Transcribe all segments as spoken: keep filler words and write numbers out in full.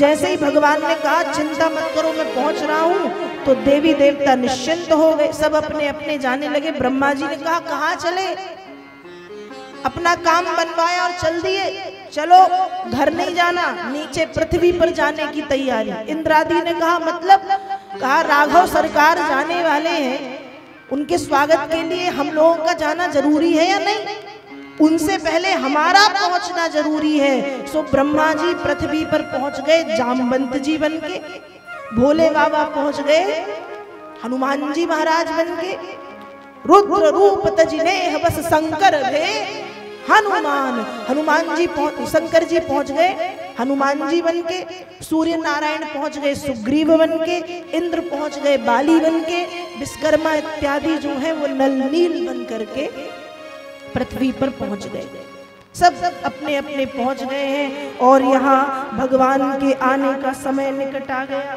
जैसे ही भगवान ने कहा चिंता मत करो मैं पहुंच रहा हूं, तो देवी देवता निश्चिंत हो गए, सब अपने अपने जाने लगे। ब्रह्मा जी ने कहा कहां चले, अपना काम बनवाया और चल दिए, चलो घर नहीं जाना, नीचे पृथ्वी पर जाने की तैयारी। इंद्रादी ने कहा मतलब, कहा राघव सरकार जाने वाले हैं, उनके स्वागत के लिए हम लोगों का जाना जरूरी है या नहीं, उनसे पहले हमारा पहुंचना जरूरी है। सो ब्रह्मा जी पृथ्वी पर पहुंच गए जामवंत जी बन के, भोले बाबा पहुंच गए हनुमान जी महाराज बन के, रुद्र रूप तजिने बस शंकर भे हनुमान, हनुमान जी पहुंच शंकर जी पहुंच गए हनुमान जी बन के, सूर्य नारायण पहुंच गए सुग्रीव बन के, इंद्र पहुंच गए बाली बन के, विश्वकर्मा इत्यादि जो है वो नल नील बन करके पृथ्वी पर पहुंच गए। सब सब अपने अपने पहुंच गए हैं और यहाँ भगवान के आने का समय निकट आ गया।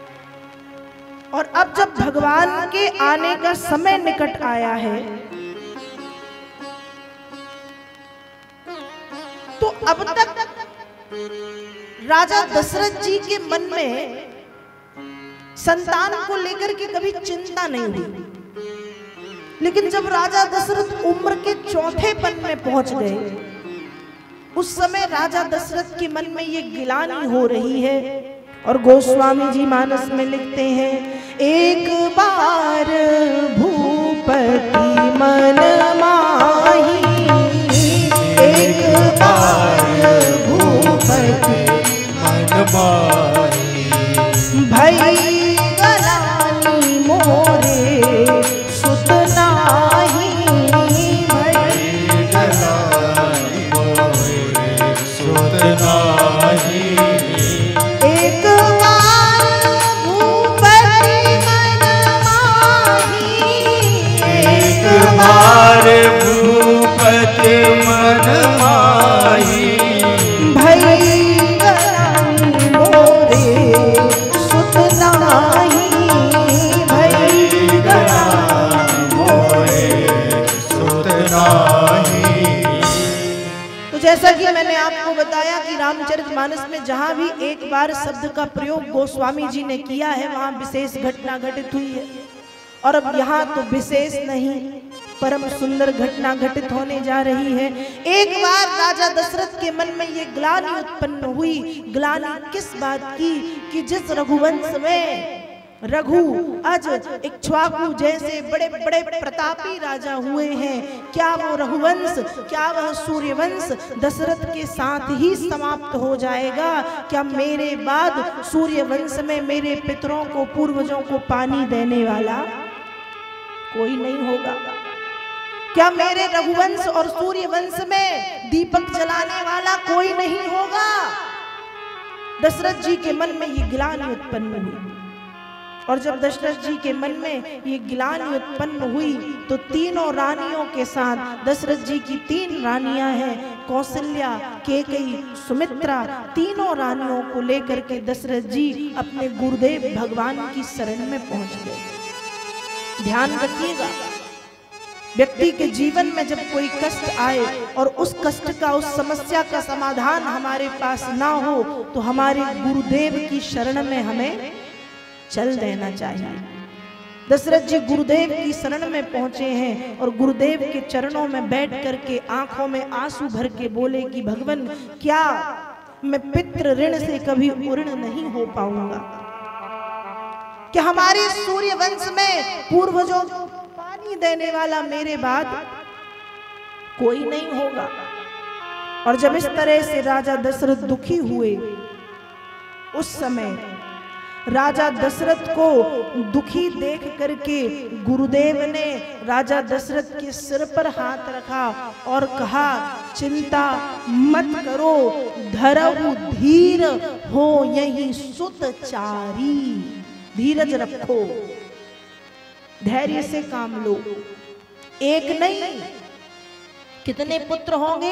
और अब जब भगवान के आने का समय निकट आया है, तो अब तक राजा दशरथ जी के मन में संतान को लेकर के कभी चिंता नहीं हुई, लेकिन जब राजा दशरथ उम्र के चौथे पन में पहुंच गए, उस समय राजा दशरथ के मन में ये गिलानी हो रही है। और गोस्वामी जी मानस में लिखते हैं, एक बार भूपति मन माही, एक बार भूपति मन माही, भई गलानी मोरे सुत नाही, भई गलानी मोरे सुत नाही, एक बार भूपति मन माही, एक बार भूपति मन माही, भई गलानी मोरे सुत नाही, भई गलानी मोरे सुत नाही। तो जैसा कि मैंने आपको बताया कि रामचरितमानस में जहां भी एक बार शब्द का प्रयोग गोस्वामी जी ने किया है, वहां विशेष घटना घटित हुई है। और अब यहाँ तो विशेष नहीं, परम सुंदर घटना घटित होने जा रही है। एक बार राजा दशरथ के मन में ये ग्लानि उत्पन्न हुई। ग्लानि किस बात की कि जिस रघुवंश में रघु अज इक्ष्वाकु जैसे बड़े बड़े प्रतापी राजा हुए हैं, क्या वो रघुवंश, क्या वह सूर्यवंश दशरथ के साथ ही समाप्त हो जाएगा? क्या मेरे बाद सूर्यवंश में मेरे पितरों को, पूर्वजों को पानी देने वाला कोई नहीं होगा? क्या मेरे रघुवंश और सूर्यवंश में दीपक जलाने वाला कोई नहीं होगा? दशरथ जी के मन में ये ग्लानि उत्पन्न हुई। और जब दशरथ जी के मन में ये ग्लानि उत्पन्न हुई, तो तीनों रानियों के साथ, दशरथ जी की तीन रानियां हैं, कौशल्या, केकई, सुमित्रा, तीनों रानियों को लेकर के दशरथ जी अपने गुरुदेव भगवान की शरण में पहुंच गए। ध्यान रखिएगा, व्यक्ति के जीवन में जब कोई कष्ट आए और उस कष्ट का, उस समस्या का समाधान हमारे पास ना हो, तो हमारे गुरुदेव की शरण में हमें चल देना चाहिए। दशरथ जी गुरुदेव की शरण में पहुंचे हैं और गुरुदेव के चरणों में बैठ करके आंखों में आंसू भर के बोले कि भगवान, क्या मैं पितृ ऋण से कभी उऋण नहीं हो पाऊंगा? कि हमारे सूर्य वंश में पूर्वजों को पानी देने वाला मेरे बाद कोई नहीं होगा। और जब इस तरह से राजा दशरथ दुखी हुए, उस समय राजा दशरथ को दुखी देख करके गुरुदेव ने राजा दशरथ के सिर पर हाथ रखा और कहा, चिंता मत करो, धरहु धीर हो यही सुत चारी। धीरज रखो, धैर्य से काम लो। एक नहीं, कितने पुत्र होंगे?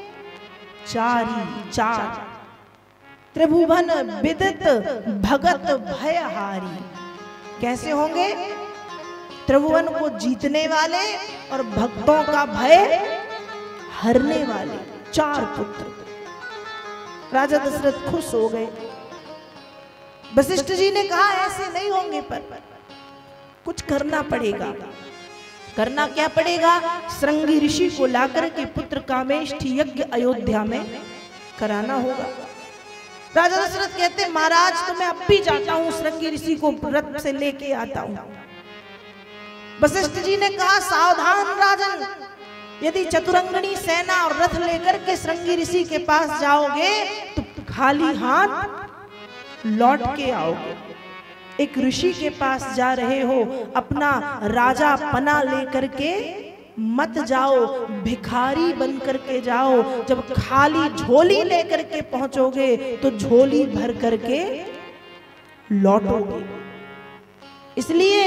चारी, चार। त्रिभुवन विदित भगत भयहारी। कैसे होंगे? त्रिभुवन को जीतने वाले और भक्तों का भय हरने वाले चार पुत्र। राजा दशरथ खुश हो गए। वशिष्ठ जी ने कहा ऐसे नहीं होंगे, पर कुछ करना पड़ेगा। करना क्या पड़ेगा? श्रृंगी ऋषि को लाकर के पुत्र कामेष्ठी यज्ञ अयोध्या में कराना होगा। राजा दशरथ कहते महाराज तो मैं अब भी जाता हूं, श्रृंगी ऋषि को रथ से लेके आता हूं। वशिष्ठ जी ने कहा सावधान राजन, यदि चतुरंगनी सेना और रथ लेकर के श्रृंगी ऋषि के पास जाओगे तो खाली हाथ लौट के आओगे। एक ऋषि के पास जा रहे हो, अपना राजा पना लेकर के मत जाओ, भिखारी बन करके जाओ। जब खाली झोली लेकर के पहुंचोगे तो झोली भर करके लौटोगे। इसलिए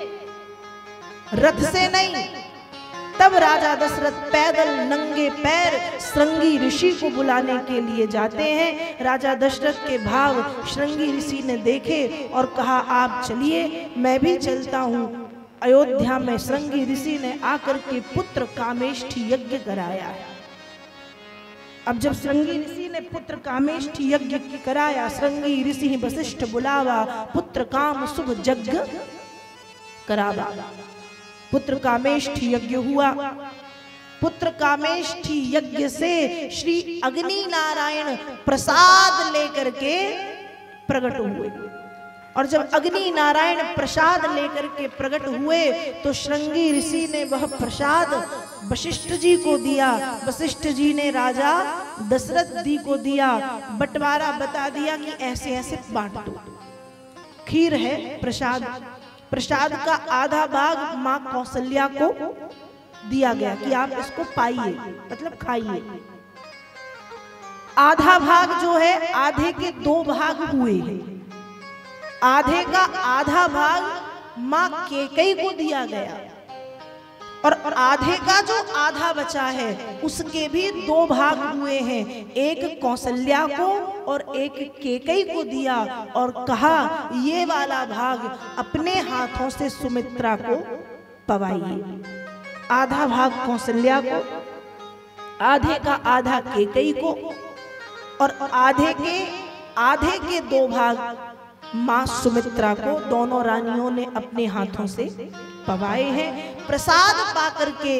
रथ से नहीं। तब राजा दशरथ पैदल नंगे पैर श्रृंगी ऋषि को बुलाने के लिए जाते हैं। राजा दशरथ के भाव श्रृंगी ऋषि ने देखे और कहा आप चलिए, मैं भी चलता हूं। अयोध्या में श्रृंगी ऋषि ने आकर के पुत्र कामेष्ठी यज्ञ कराया। अब जब श्रृंगी ऋषि ने पुत्र कामेष्ठी यज्ञ कराया, श्रृंगी ऋषि वशिष्ठ बुलावा, पुत्र काम शुभ यज्ञ करावा। पुत्र कामेष्ठी यज्ञ हुआ। पुत्र कामेष्ठी यज्ञ से श्री अग्नि नारायण प्रसाद लेकर के प्रकट हुए। और जब अग्नि नारायण प्रसाद लेकर के प्रकट हुए तो श्रृंगी ऋषि ने वह प्रसाद वशिष्ठ जी को दिया। वशिष्ठ जी ने राजा दशरथ जी को दिया। बंटवारा बता दिया कि ऐसे ऐसे बांट दो। खीर है प्रसाद, प्रसाद का आधा भाग मां कौशल्या को दिया गया कि आप इसको पाइए, मतलब खाइए। आधा भाग जो है, आधे के दो भाग हुए हैं। आधे का आधा भाग मां केकई को दिया गया और आधे का जो आधा बचा है उसके भी दो भाग हुए हैं। एक कौशल्या को और एक केकई को दिया और कहा ये वाला भाग अपने हाथों से सुमित्रा को पवाइए। आधा भाग कौशल्या को, आधे का आधा केकई को और आधे के आधे के दो भाग मां सुमित्रा को। दोनों रानियों ने अपने हाथों से पवाए हैं। प्रसाद पाकर के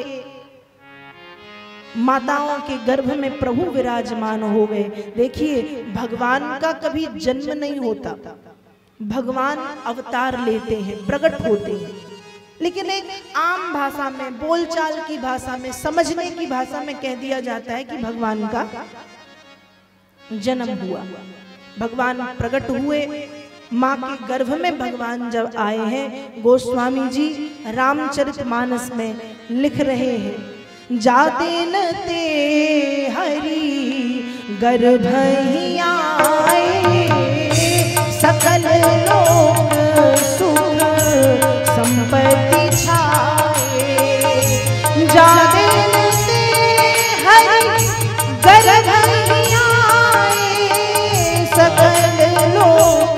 माताओं के गर्भ में प्रभु विराजमान हो गए। देखिए भगवान का कभी जन्म नहीं होता, भगवान अवतार लेते हैं, प्रकट होते हैं। लेकिन एक आम भाषा में, बोलचाल की भाषा में, समझने की भाषा में कह दिया जाता है कि भगवान का जन्म हुआ। भगवान प्रकट हुए। माँ के गर्भ में भगवान जब आए हैं, गोस्वामी जी रामचरितमानस में लिख रहे हैं, जाते न ते हरि गर्भ ही आए, सकल लोक सुख संपत्ति छाए। जाते न ते हरि गर्भ ही आए, सकल लोक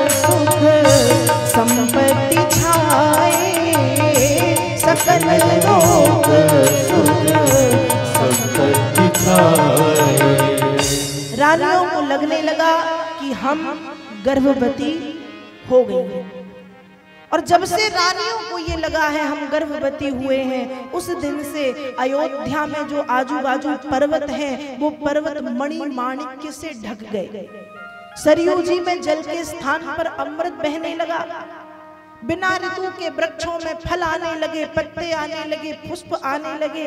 संपत्ति छाए, सकल लोक संपत्ति छाए। रानियों को लगने लगा कि हम गर्भवती हो गई हैं। और जब से रानियों को ये लगा है हम गर्भवती हुए हैं, उस दिन से अयोध्या में जो आजू बाजू पर्वत हैं वो पर्वत मणि माणिक्य से ढक गए। सरयू जी में जल के स्थान पर अमृत बहने लगा। बिना ऋतु के वृक्षों में फल आने लगे, पत्ते आने लगे, पुष्प आने लगे।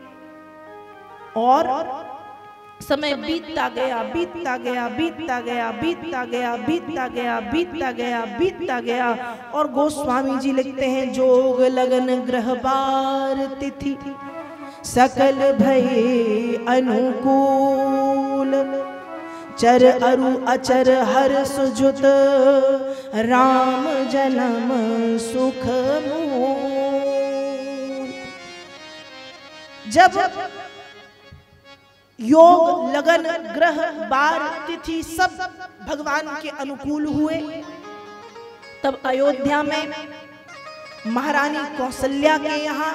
और समय बीतता गया, बीतता गया, बीतता गया, बीतता गया, बीतता गया, बीतता गया, बीतता गया। और गोस्वामी जी लिखते हैं, जोग लगन ग्रह बार तिथि सकल भय अनुकूल, चर अरु अचर हर सुजुत राम जन्म सुख मूल। जब योग लगन ग्रह बार तिथि सब भगवान के अनुकूल हुए, तब अयोध्या में महारानी कौशल्या के यहाँ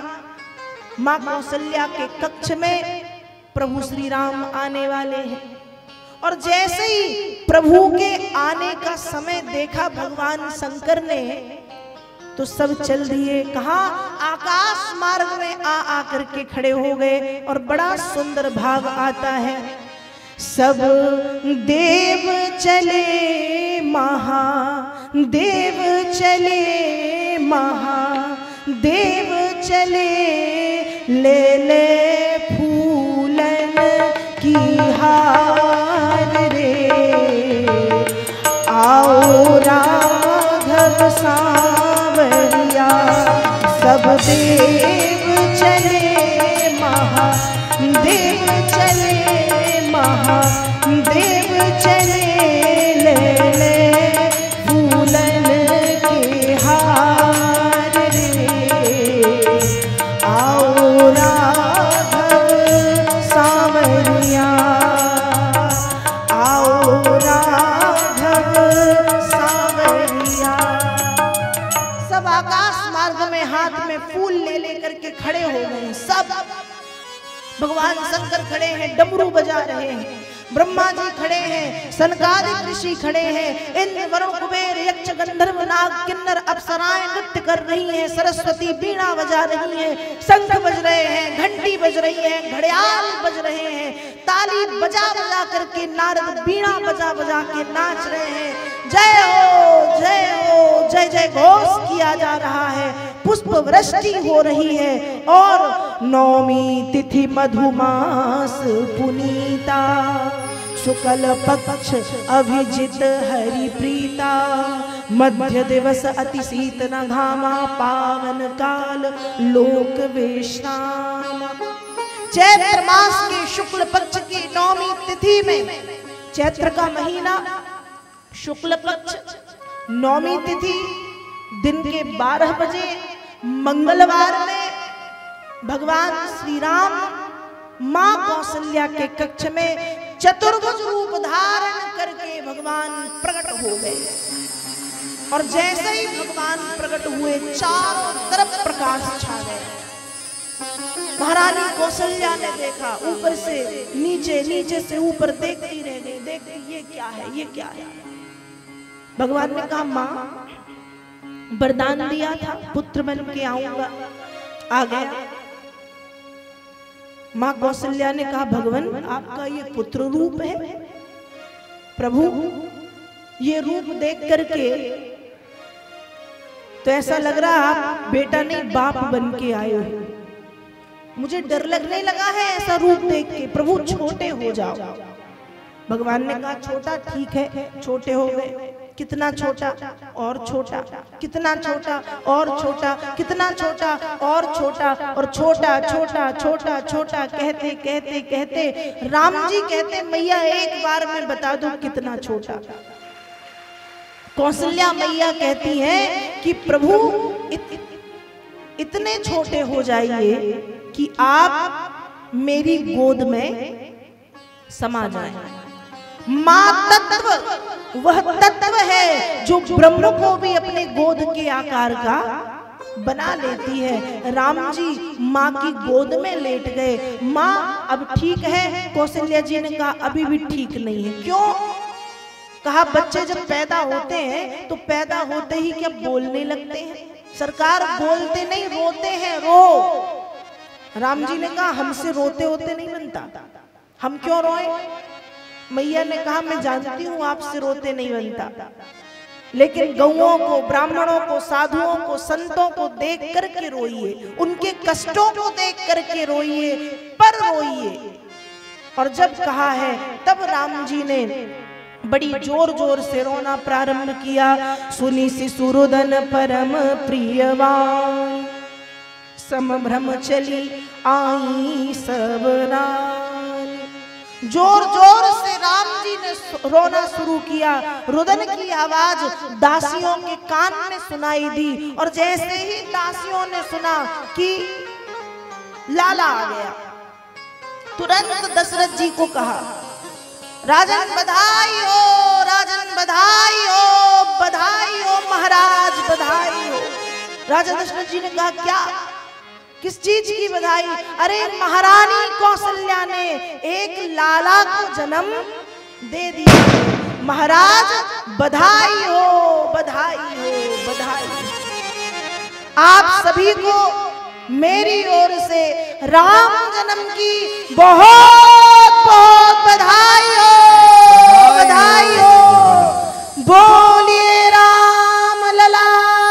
मां कौशल्या के कक्ष में प्रभु श्री राम आने वाले हैं। और जैसे ही प्रभु के आने का समय देखा भगवान शंकर ने तो सब चल दिए। कहा आकाश मार्ग में आ आकर के खड़े हो गए। और बड़ा सुंदर भाव आता है, सब देव चले महादेव चले महादेव चले, ले ले फूलन की हार रे, आओ राघव सांवरिया। सब देव चले महादेव चले महादेव चले, ले ले फूलन के हार रे, आओ राघव सांवरिया, आओ राघव सांवरिया। सब आकाश मार्ग में हाथ में फूल ले लेकर के खड़े हो गए। सब भगवान शंकर खड़े हैं, डमरू बजा रहे हैं, ब्रह्मा जी खड़े हैं, सनकादिक ऋषि खड़े हैं, इंद्र वरुण कुबेर यक्ष गंधर्व नाग किन्नर अप्सराएं नृत्य कर रही हैं, सरस्वती बीणा बजा रही हैं, शंख बज रहे हैं, घंटी बज रही है, घड़ियाल बज रहे हैं, ताली बजा बजा करके नारद बीणा बजा बजा के नाच रहे हैं। जय हो जय हो जय जय घोष किया जा रहा है, पुष्प वृष्टि हो रही है। और नौमी तिथि मधुमास पुनीता, शुक्ल पक्ष अभिजित हरि प्रीता, मध्य दिवस अति शीतन घामा, पावन काल लोक विश्राम। चैत्र मास के शुक्ल पक्ष की नौमी तिथि में, चैत्र का महीना शुक्ल पक्ष नौमी तिथि दिन के बारह बजे मंगलवार में भगवान श्री राम मां कौशल्या के कक्ष में चतुर्भुज रूप धारण करके भगवान प्रकट हो गए। और जैसे ही भगवान प्रकट हुए चारों तरफ प्रकाश छा गया। महारानी कौशल्या ने देखा, ऊपर से नीचे नीचे से ऊपर देखती रह गई, देखती ये क्या है ये क्या है। भगवान ने कहा मां वरदान दिया था पुत्र बन के आऊंगा, आ गया। मां कौशल्या ने कहा भगवान आपका ये पुत्र रूप है। प्रभु ये रूप देख करके तो ऐसा लग रहा आप बेटा नहीं बाप बन के आए हो, मुझे डर लगने लगा है ऐसा रूप देख के। प्रभु छोटे हो जाओ। भगवान ने कहा छोटा ठीक है, छोटे हो गए। कितना छोटा और छोटा, कितना छोटा और छोटा, कितना छोटा और छोटा, और छोटा छोटा छोटा छोटा कहते कहते कहते राम जी कहते मैया एक बार में बता दो कितना छोटा। कौशल्या मैया कहती हैं कि प्रभु इत, इतने छोटे हो जाइए कि आप मेरी गोद में समा जाएं। मां तत्व वह तत्व है जो ब्रह्म को भी अपने गोद के आकार का बना लेती है। राम जी माँ की गोद में लेट गए। माँ अब ठीक है? कौशल्या जी ने कहा अभी भी ठीक नहीं है। क्यों? कहा बच्चे जब पैदा होते हैं तो पैदा होते ही क्या बोलने लगते हैं? सरकार बोलते नहीं रोते हैं, रो। राम जी ने कहा हमसे रोते होते नहीं बनता, हम क्यों रोए? मैया ने कहा मैं जानती हूँ आपसे रोते नहीं बनता, लेकिन गौओं को, ब्राह्मणों को, साधुओं को, संतों को देख करके रोइए, उनके कष्टों को देख करके रोइए, पर रोइए। और जब कहा है तब राम जी ने बड़ी जोर जोर से रोना प्रारंभ किया। सुनी शिशुरुदन परम प्रियवान, समभ्रम चली आई सबरान। जोर जोर से राम जी ने रोना शुरू किया। रुदन की आवाज दासियों के कान में सुनाई दी, और जैसे ही दासियों ने सुना कि लाला आ गया, तुरंत दशरथ जी को कहा राजन बधाई हो, राजन बधाई हो, बधाई हो महाराज, बधाई हो। राजा दशरथ जी ने कहा क्या, किस चीज की बधाई? अरे महारानी कौशल्या ने एक लाला को जन्म दे दिया। महाराज बधाई हो, बधाई हो, बधाई। आप सभी को मेरी ओर से राम जन्म की बहुत बहुत बधाई हो, बधाई हो। बोलिए राम लला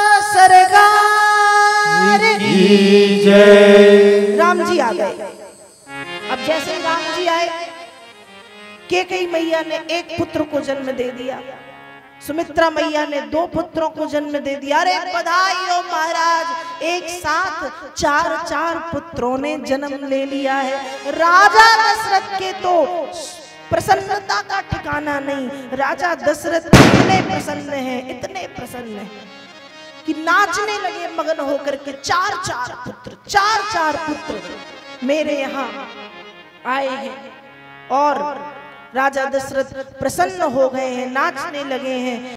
सरकार की जय। राम जी आ गए। अब जैसे ही राम जी आए, कैकेयी मैया ने एक पुत्र को जन्म दे दिया, सुमित्रा मैया ने दो पुत्रों को जन्म दे दिया। अरे बधाई हो महाराज, एक साथ चार चार पुत्रों ने जन्म ले लिया है। राजा दशरथ के तो प्रसन्नता का ठिकाना नहीं। राजा दशरथ इतने प्रसन्न हैं, इतने प्रसन्न हैं कि नाचने लगे मगन होकर के। चार चार पुत्र, चार चार पुत्र मेरे यहाँ आए हैं और राजा दशरथ प्रसन्न हो गए हैं, नाचने लगे हैं।